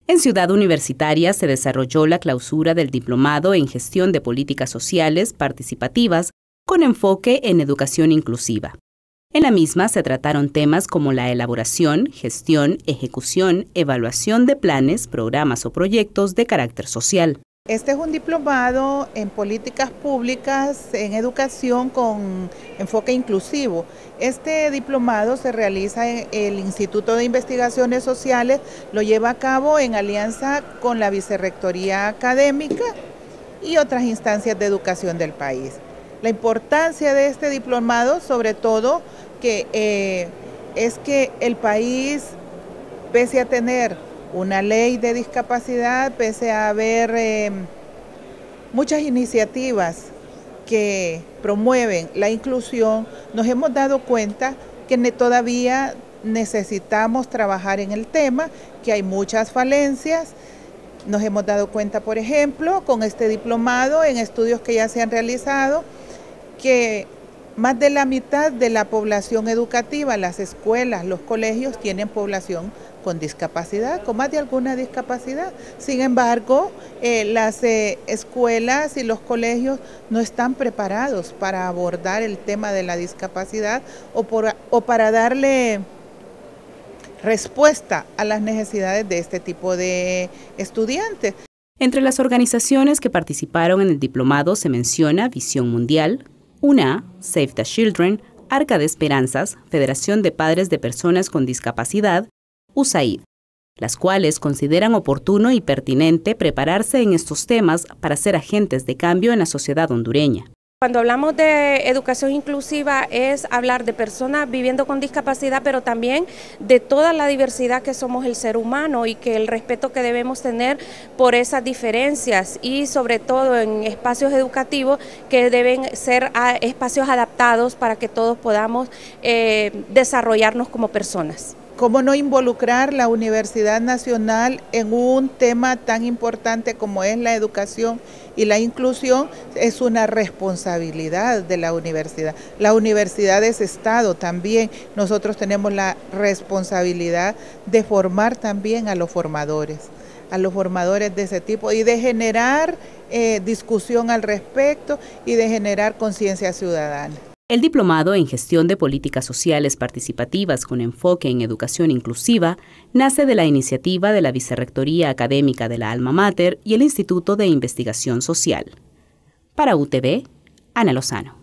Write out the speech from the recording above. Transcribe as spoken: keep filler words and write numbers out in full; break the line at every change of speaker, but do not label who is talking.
En Ciudad Universitaria se desarrolló la clausura del Diplomado en Gestión de Políticas Sociales Participativas con enfoque en educación inclusiva. En la misma se trataron temas como la elaboración, gestión, ejecución, evaluación de planes, programas o proyectos de carácter social.
Este es un diplomado en políticas públicas en educación con enfoque inclusivo. Este diplomado se realiza en el Instituto de Investigaciones Sociales, lo lleva a cabo en alianza con la Vicerrectoría Académica y otras instancias de educación del país. La importancia de este diplomado, sobre todo, que eh, es que el país, pese a tener una ley de discapacidad, pese a haber eh, muchas iniciativas que promueven la inclusión, nos hemos dado cuenta que todavía necesitamos trabajar en el tema, que hay muchas falencias. Nos hemos dado cuenta, por ejemplo, con este diplomado, en estudios que ya se han realizado, que más de la mitad de la población educativa, las escuelas, los colegios, tienen población con discapacidad, con más de alguna discapacidad. Sin embargo, eh, las eh, escuelas y los colegios no están preparados para abordar el tema de la discapacidad o, por, o para darle respuesta a las necesidades de este tipo de estudiantes.
Entre las organizaciones que participaron en el diplomado se menciona Visión Mundial, U N A, Save the Children, Arca de Esperanzas, Federación de Padres de Personas con Discapacidad, U S A I D, las cuales consideran oportuno y pertinente prepararse en estos temas para ser agentes de cambio en la sociedad hondureña.
Cuando hablamos de educación inclusiva es hablar de personas viviendo con discapacidad, pero también de toda la diversidad que somos el ser humano y que el respeto que debemos tener por esas diferencias y sobre todo en espacios educativos que deben ser espacios adaptados para que todos podamos eh, desarrollarnos como personas.
¿Cómo no involucrar la Universidad Nacional en un tema tan importante como es la educación y la inclusión? Es una responsabilidad de la universidad. La universidad es Estado también. Nosotros tenemos la responsabilidad de formar también a los formadores, a los formadores de ese tipo y de generar eh, discusión al respecto y de generar conciencia ciudadana.
El Diplomado en Gestión de Políticas Sociales Participativas con enfoque en educación inclusiva nace de la iniciativa de la Vicerrectoría Académica de la Alma Mater y el Instituto de Investigación Social. Para U T V, Ana Lozano.